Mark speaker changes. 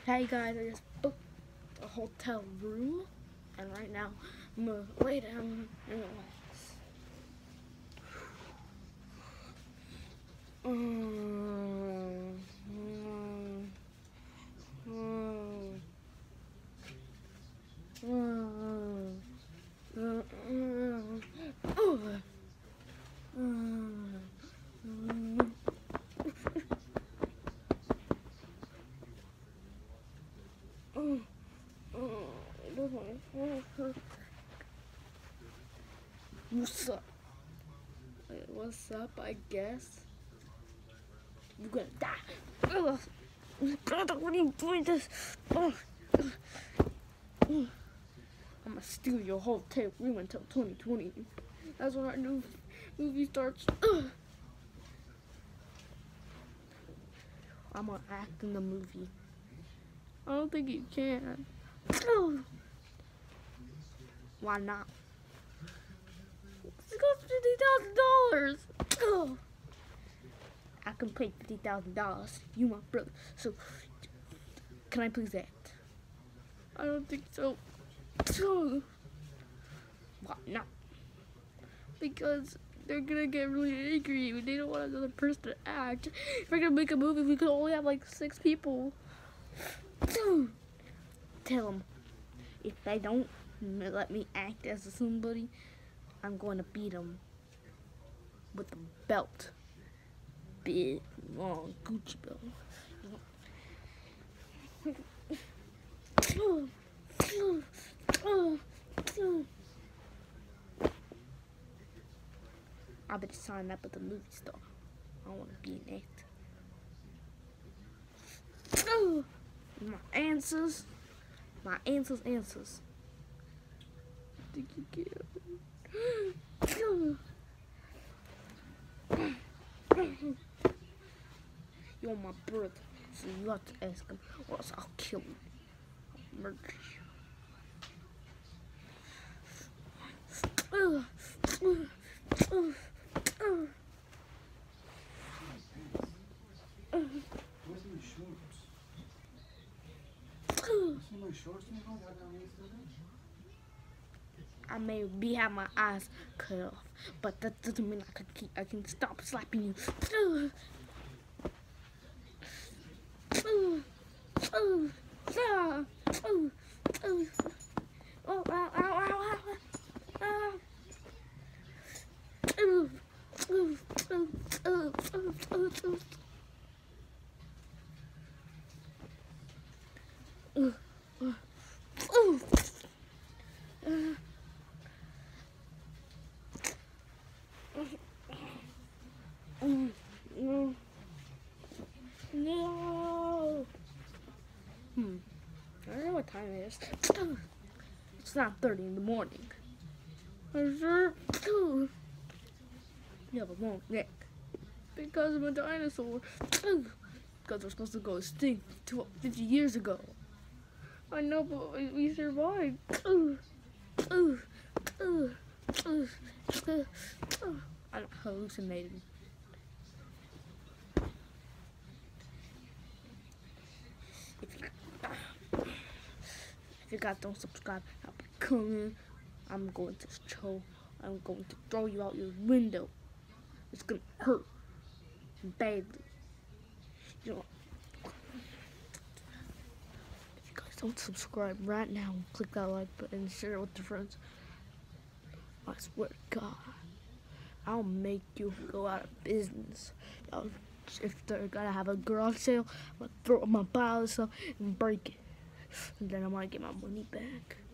Speaker 1: Hey guys, I just booked a hotel room, and right now I'm gonna lay down and relax. What's up? What's up, I guess? You're gonna die. Brother, what are you doing this? I'm gonna steal your hotel room until 2020. That's when our new movie starts. I'm gonna act in the movie. I don't think you can. Why not? It costs $50,000. I can pay $50,000. You my brother. So, can I please act? I don't think so. Why not? Because they're gonna get really angry. They don't want another person to act. If we're gonna make a movie, we could only have like 6 people. Tell them if they don't let me act as somebody, I'm going to beat them with a belt. Big, long Gucci belt. I better sign up with the movie star. I want to be an actor. My answers. I think you can. You're my brother, so you have to ask him, or else I'll kill you. I'll murder you.
Speaker 2: Where's my shorts? See my shorts now?
Speaker 1: I may have my eyes cut off, but that doesn't mean I can stop slapping you. No. I don't know what time it is. It's not 30 in the morning. You have a long neck. Because I'm a dinosaur. Because we're supposed to go extinct 50 years ago. I know, but we survived. I'm hallucinating. If you guys don't subscribe, I'll be coming. I'm going to throw you out your window. It's gonna hurt badly. You know, if you guys don't subscribe right now, click that like button and share it with your friends. I swear to God, I'll make you go out of business. If they're gonna have a garage sale, I'm gonna throw up my pile of stuff and break it. And then I might get my money back.